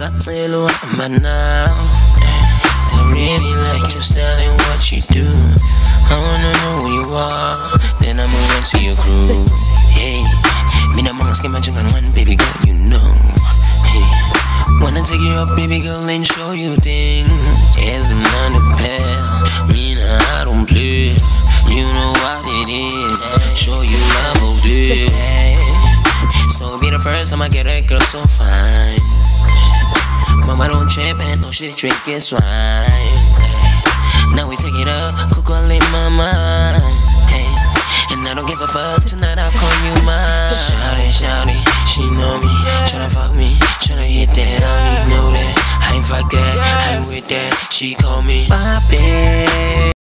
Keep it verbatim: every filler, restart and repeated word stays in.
Sabrelo, but now so I really like your style and what you do. I wanna know who you are, then I move on to your crew. Hey, me na mga schema jungan one, baby girl, you know. Hey, wanna take you up, baby girl, and show you things. As a man to pair, me nah, I don't play. You know what it is, show you love of this. So be the first time I get a girl so fine. Mama don't trip and no shit drink is wine. Now we take it up, cocoa in my mind. Hey, and I don't give a fuck, tonight I'll call you mine. Shawty, shawty, she know me, tryna fuck me, tryna hit that, I don't need know that. I ain't fuck that, I ain't with that, she call me my babe.